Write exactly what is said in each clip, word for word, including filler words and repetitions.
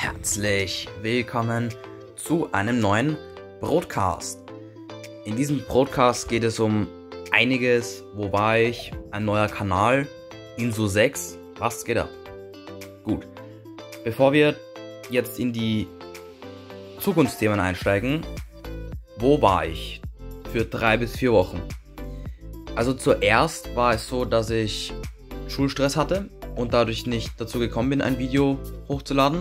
herzlich willkommen zu einem neuen Broadcast. In diesem Broadcast geht es um einiges, wobei ich ein neuer Kanal, Inso sechs, was geht ab? Gut, bevor wir jetzt in die Zukunftsthemen einsteigen, wo war ich für drei bis vier Wochen? Also zuerst war es so, dass ich Schulstress hatte und dadurch nicht dazu gekommen bin, ein Video hochzuladen.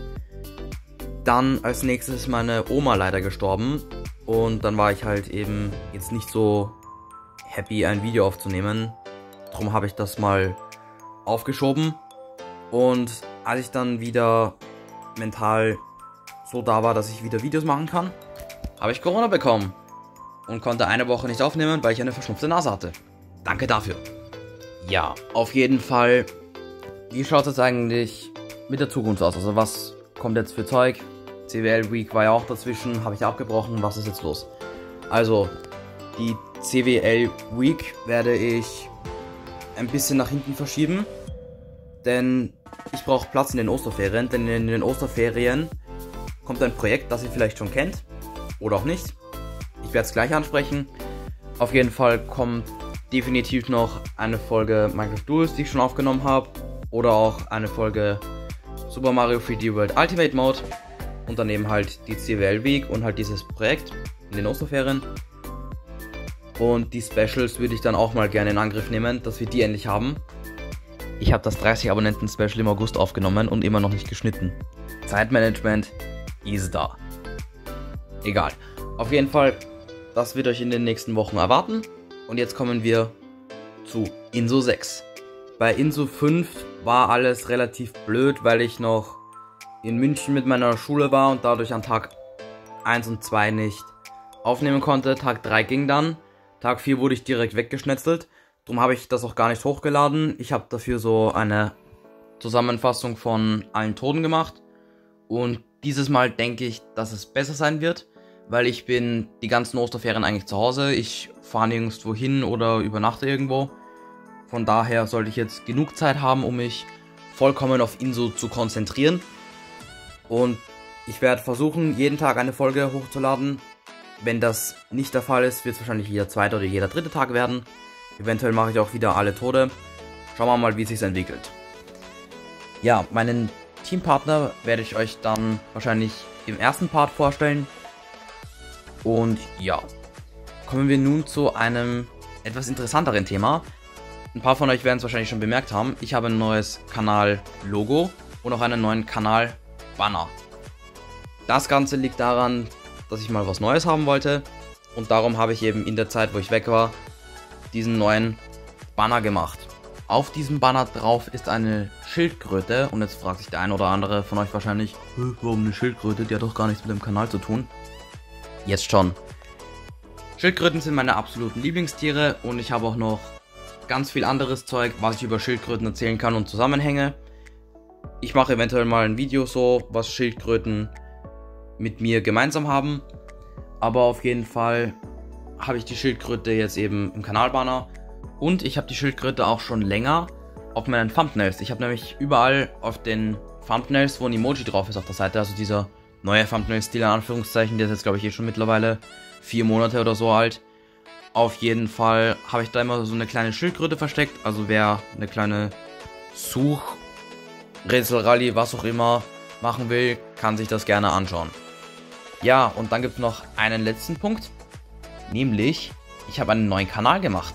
Dann als nächstes ist meine Oma leider gestorben und dann war ich halt eben jetzt nicht so happy, ein Video aufzunehmen. Darum habe ich das mal aufgeschoben und als ich dann wieder mental so da war, dass ich wieder Videos machen kann, habe ich Corona bekommen und konnte eine Woche nicht aufnehmen, weil ich eine verschnupfte Nase hatte. Danke dafür. Ja, auf jeden Fall, wie schaut es eigentlich mit der Zukunft aus? Also was kommt jetzt für Zeug? C W L Week war ja auch dazwischen, habe ich abgebrochen, was ist jetzt los? Also, die C W L Week werde ich ein bisschen nach hinten verschieben, denn ich brauche Platz in den Osterferien, denn in den Osterferien kommt ein Projekt, das ihr vielleicht schon kennt, oder auch nicht. Ich werde es gleich ansprechen. Auf jeden Fall kommt definitiv noch eine Folge Minecraft Duels, die ich schon aufgenommen habe, oder auch eine Folge Super Mario drei D World Ultimate Mode und daneben halt die C W L Week und halt dieses Projekt in den Osterferien. Und die Specials würde ich dann auch mal gerne in Angriff nehmen, dass wir die endlich haben. Ich habe das dreißig Abonnenten Special im August aufgenommen und immer noch nicht geschnitten. Zeitmanagement ist da. Egal. Auf jeden Fall, das wird euch in den nächsten Wochen erwarten. Und jetzt kommen wir zu Inso sechs. Bei Inso fünf war alles relativ blöd, weil ich noch in München mit meiner Schule war und dadurch an Tag eins und zwei nicht aufnehmen konnte. Tag drei ging dann. Tag vier wurde ich direkt weggeschnetzelt. Darum habe ich das auch gar nicht hochgeladen. Ich habe dafür so eine Zusammenfassung von allen Toten gemacht. Und dieses Mal denke ich, dass es besser sein wird, weil ich bin die ganzen Osterferien eigentlich zu Hause. Ich fahre nirgendwo hin oder übernachte irgendwo. Von daher sollte ich jetzt genug Zeit haben, um mich vollkommen auf Inso zu konzentrieren. Und ich werde versuchen, jeden Tag eine Folge hochzuladen. Wenn das nicht der Fall ist, wird es wahrscheinlich jeder zweite oder jeder dritte Tag werden. Eventuell mache ich auch wieder alle Tode. Schauen wir mal, wie es sich entwickelt. Ja, meinen Teampartner werde ich euch dann wahrscheinlich im ersten Part vorstellen. Und ja, kommen wir nun zu einem etwas interessanteren Thema. Ein paar von euch werden es wahrscheinlich schon bemerkt haben. Ich habe ein neues Kanal-Logo und auch einen neuen Kanal-Banner. Das Ganze liegt daran, dass ich mal was Neues haben wollte. Und darum habe ich eben in der Zeit, wo ich weg war, diesen neuen Banner gemacht. Auf diesem Banner drauf ist eine Schildkröte. Und jetzt fragt sich der ein oder andere von euch wahrscheinlich, warum eine Schildkröte? Die hat doch gar nichts mit dem Kanal zu tun. Jetzt schon. Schildkröten sind meine absoluten Lieblingstiere und ich habe auch noch ganz viel anderes Zeug, was ich über Schildkröten erzählen kann und Zusammenhänge. Ich mache eventuell mal ein Video so, was Schildkröten mit mir gemeinsam haben. Aber auf jeden Fall habe ich die Schildkröte jetzt eben im Kanalbanner. Und ich habe die Schildkröte auch schon länger auf meinen Thumbnails. Ich habe nämlich überall auf den Thumbnails, wo ein Emoji drauf ist auf der Seite, also dieser neue Thumbnail-Stil in Anführungszeichen, der ist jetzt glaube ich eh schon mittlerweile vier Monate oder so alt. Auf jeden Fall habe ich da immer so eine kleine Schildkröte versteckt, also wer eine kleine Such, Rätsel-Rallye, was auch immer machen will, kann sich das gerne anschauen. Ja, und dann gibt es noch einen letzten Punkt, nämlich ich habe einen neuen Kanal gemacht.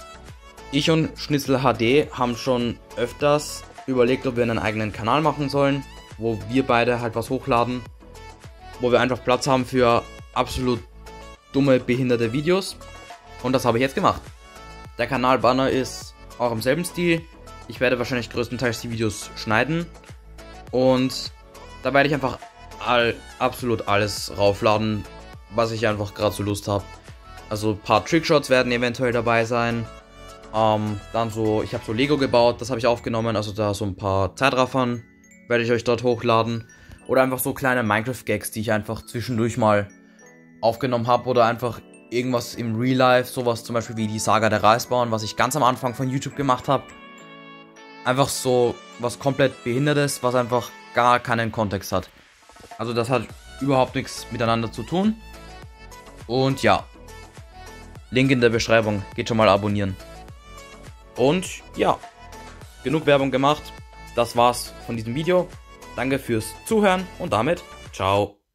Ich und Schnitzel H D haben schon öfters überlegt, ob wir einen eigenen Kanal machen sollen, wo wir beide halt was hochladen, wo wir einfach Platz haben für absolut dumme, behinderte Videos. Und das habe ich jetzt gemacht. Der Kanalbanner ist auch im selben Stil. Ich werde wahrscheinlich größtenteils die Videos schneiden. Und da werde ich einfach all, absolut alles raufladen, was ich einfach gerade so Lust habe. Also ein paar Trickshots werden eventuell dabei sein. Ähm, dann so, ich habe so Lego gebaut, das habe ich aufgenommen. Also da so ein paar Zeitraffern werde ich euch dort hochladen. Oder einfach so kleine Minecraft-Gags, die ich einfach zwischendurch mal aufgenommen habe. Oder einfach irgendwas im Real Life, sowas zum Beispiel wie die Saga der Reisbauern, was ich ganz am Anfang von YouTube gemacht habe. Einfach so was komplett Behindertes, was einfach gar keinen Kontext hat. Also das hat überhaupt nichts miteinander zu tun. Und ja, Link in der Beschreibung, geht schon mal abonnieren. Und ja, genug Werbung gemacht. Das war's von diesem Video. Danke fürs Zuhören und damit ciao.